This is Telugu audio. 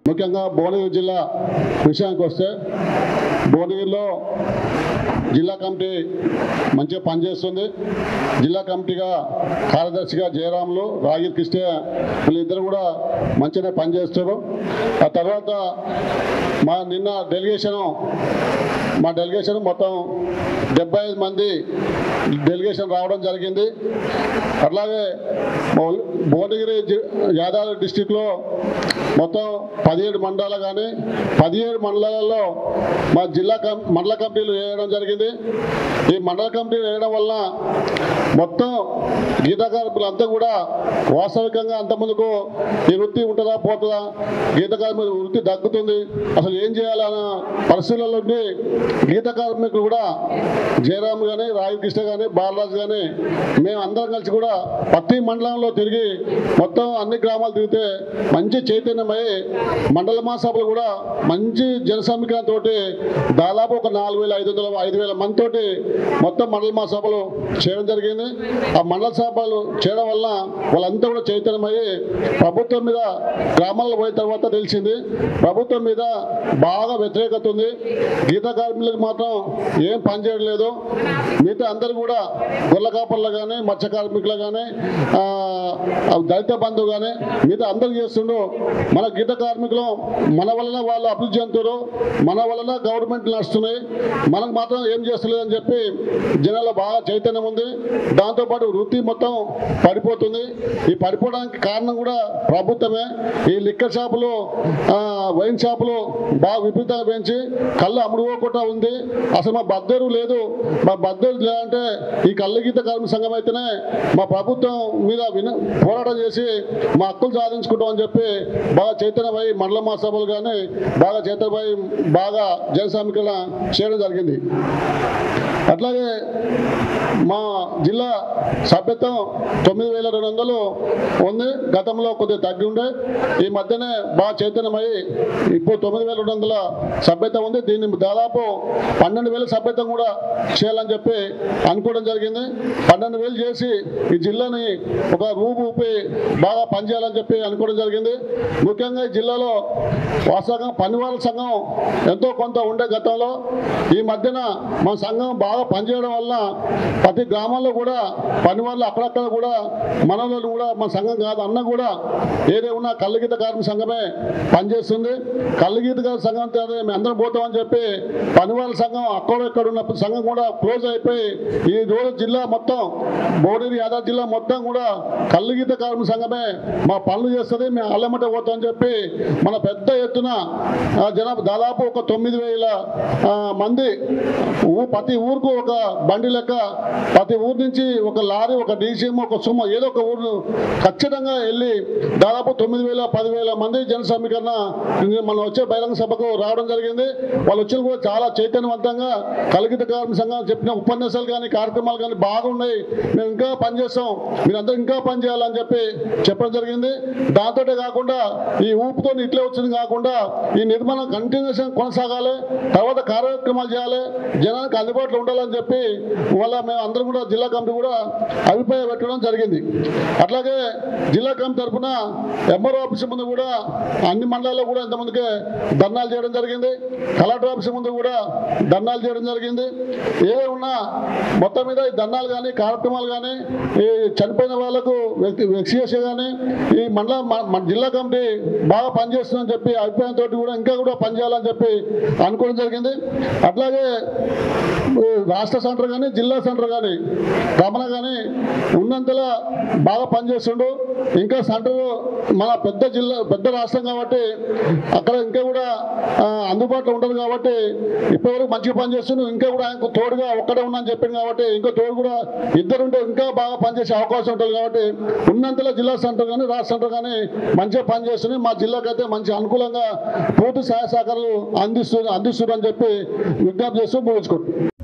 ముఖ్యంగా భువనగిరి జిల్లా విషయానికి వస్తే భువనగిరిలో జిల్లా కమిటీ మంచిగా పనిచేస్తుంది. జిల్లా కమిటీగా కార్యదర్శిగా జయరాములు, రాగిరి కృష్ణయ్య వీళ్ళిద్దరు కూడా మంచిగానే పనిచేస్తారు. ఆ తర్వాత మా డెలిగేషన్ మొత్తం 75 మంది డెలిగేషన్ రావడం జరిగింది. అట్లాగే భువనగిరి యాదాద్రి డిస్టిక్లో మొత్తం 17 మండలాలు కానీ 17 మండలాలలో మా మండల కమిటీలు వేయడం జరిగింది. ఈ మండల కమిటీలు వేయడం వల్ల మొత్తం గీతా కార్మికులంతా కూడా వాస్తవికంగా అంతకుముందుకు ఈ వృత్తి ఉంటుందా పోతుందా, గీతా కార్మికుల వృత్తి దక్కుతుంది, అసలు ఏం చేయాలన్న పరిస్థితుల్లో గీతా కార్మికులు కూడా జయరామ్ కానీ, రాగి కృష్ణ కానీ, బాలరాజు కానీ మేము అందరం కలిసి కూడా ప్రతి మండలంలో తిరిగి మొత్తం అన్ని గ్రామాలు తిరిగితే మంచి చైతన్యమై మండల మహాసభలు కూడా మంచి జనసమీకరణతో దాదాపు ఒక 4,500-5,000 మందితోటి మొత్తం మండల మహాసభలు చేయడం జరిగింది. ఆ మండల సభలు చేయడం వల్ల వాళ్ళంతా కూడా చైతన్యమయ్యి ప్రభుత్వం మీద గ్రామాల్లో పోయిన తర్వాత తెలిసింది ప్రభుత్వం మీద బాగా వ్యతిరేకత ఉంది. గీతా కార్మికులకు మాత్రం ఏం పని చేయడం లేదు. మిగతా అందరూ కూడా గొర్రెల కాపర్లు కానీ, మత్స్య కార్మికులు కానీ, దళిత బంధు కానీ మిగతా అందరూ చేస్తుండ్రు. మన గీతా కార్మికులు మన వలన వాళ్ళు అభివృద్ధి చెందుతారు, మన వలన గవర్నమెంట్ నడుస్తున్నాయి, మనకు మాత్రం ఏం చేస్తలేదని చెప్పి జనాల్లో బాగా చైతన్యం ఉంది. దాంతోపాటు వృత్తి మొత్తం పడిపోతుంది. ఈ పడిపోవడానికి కారణం కూడా ప్రభుత్వమే. ఈ లిక్కర్ షాపులు, వైన్ షాపులు బాగా విపరీతంగా పెంచి కళ్ళు అమ్ముడుకోకుండా ఉంది. అసలు మా బద్దరు లేదు. మా బద్దరు లేదంటే ఈ కళ్ళు గీత కార్మిక సంఘం అయితేనే మా ప్రభుత్వం మీద పోరాటం చేసి మా హక్కులు సాధించుకుంటామని చెప్పి బాగా చైతన్యమై మండల మహాసభలు కానీ బాగా చైతన్యమై బాగా జన సమీకరణ చేయడం జరిగింది. అట్లాగే మా జిల్లా సభ్యత్వం 9,200 ఉంది. గతంలో కొద్దిగా తగ్గి ఉండే, ఈ మధ్యనే బాగా చైతన్యమై ఇప్పుడు 9,200 సభ్యత్వం ఉంది. దీన్ని దాదాపు 12,000 సభ్యత్వం కూడా చేయాలని చెప్పి అనుకోవడం జరిగింది. 12,000 చేసి ఈ జిల్లాని ఒక ఊపి బాగా పనిచేయాలని చెప్పి అనుకోవడం జరిగింది. ముఖ్యంగా ఈ జిల్లాలో వాస్తవంగా పనివాళ్ళ సంఘం ఎంతో కొంత ఉండే గతంలో. ఈ మధ్యన మన సంఘం బాగా పనిచేయడం వల్ల ప్రతి గ్రామాల్లో కూడా పని వాళ్ళు అక్కడక్కడ కూడా మనలో కూడా మన సంఘం కాదు అన్న కూడా ఏదేమన్నా కళ్ళగీత కార్మిక సంఘమే పనిచేస్తుంది. కళ్ళగీత సంఘం మేము అందరం పోతామని చెప్పి పని వాళ్ళ సంఘం అక్కడెక్కడ ఉన్న సంఘం కూడా క్లోజ్ అయిపోయి ఈ రోజు జిల్లా మొత్తం భువనగిరి యాదాద్రి జిల్లా మొత్తం కూడా కళ్ళగీత కార్మిక సంఘమే మా పనులు చేస్తుంది, మేము అల్లెమ్మట పోతామని చెప్పి మన పెద్ద ఎత్తున జనాభా దాదాపు ఒక 9,000 మంది ప్రతి ఊరుకు ఒక బండి లెక్క ప్రతి ఊరు నుంచి ఒక లారీ, ఒక డీసీఎం, ఒక సుమ ఏదో ఒక ఊరు ఖచ్చితంగా వెళ్ళి దాదాపు 9,000-10,000 మంది జన సమీకరణ మనం వచ్చే బహిరంగ సభకు రావడం జరిగింది. వాళ్ళు వచ్చిన కూడా చాలా చైతన్యవంతంగా కళ్ళగీత కార్మిక సంఘం చెప్పిన ఉపన్యాసాలు కానీ కార్యక్రమాలు కానీ బాగున్నాయి, మేము ఇంకా పనిచేస్తాం, మీరందరూ ఇంకా పని చేయాలని చెప్పి చెప్పడం జరిగింది. దాంతో కాకుండా ఈ ఊపుతో ఇట్లే వచ్చింది కాకుండా ఈ నిర్మాణం కంటిన్యూషన్ కొనసాగాలి, తర్వాత కార్యక్రమాలు చేయాలి, జనానికి అందుబాటులో ఉండాలని చెప్పి వల్ల మేము అందరం కూడా జిల్లా కమిటీ కూడా అభిప్రాయం పెట్టడం జరిగింది. అట్లాగే జిల్లా కమిటీ తరఫున ఎంఆర్ఓ ఆఫీస్ ముందు కూడా అన్ని మండలాల్లో కూడా ఇంతమందికే ధర్నాలు చేయడం జరిగింది. కలెక్టర్ ఆఫీస్ ముందు కూడా ధర్నాలు చేయడం జరిగింది. ఏదే ఉన్నా మొత్తం మీద ఈ ధర్నాలు కానీ కార్యక్రమాలు కానీ ఈ చనిపోయిన వాళ్ళకు వ్యక్తిగత కానీ ఈ మన జిల్లా కమిటీ బాగా పనిచేస్తుందని చెప్పి అభిప్రాయంతో కూడా ఇంకా కూడా పనిచేయాలని చెప్పి అనుకోవడం జరిగింది. అట్లాగే రాష్ట్ర సెంటర్ కానీ జిల్లా సెంటర్ కానీ రమణ కానీ ఉన్నంతలా బాగా పనిచేస్తుండు. ఇంకా సెంటర్ మన పెద్ద రాష్ట్రం కాబట్టి అక్కడ ఇంకా కూడా అందుబాటులో ఉంటుంది కాబట్టి ఇప్పటివరకు మంచిగా పనిచేస్తుండు. ఇంకా కూడా ఆయనకు తోడుగా ఒక్కడే ఉన్నాను చెప్పింది కాబట్టి ఇంకో తోడు కూడా ఇద్దరుంటే ఇంకా బాగా పనిచేసే అవకాశం ఉంటుంది కాబట్టి ఉన్నంతలో జిల్లా సెంటర్ కానీ రాష్ట్ర సెంటర్ కానీ మంచిగా పనిచేస్తుంది. మా జిల్లాకైతే మంచి అనుకూలంగా పూర్తి సహాయ సహకారాలు అందిస్తుందని చెప్పి విజ్ఞప్తి చేస్తూ ముగించుకుంటున్నాం.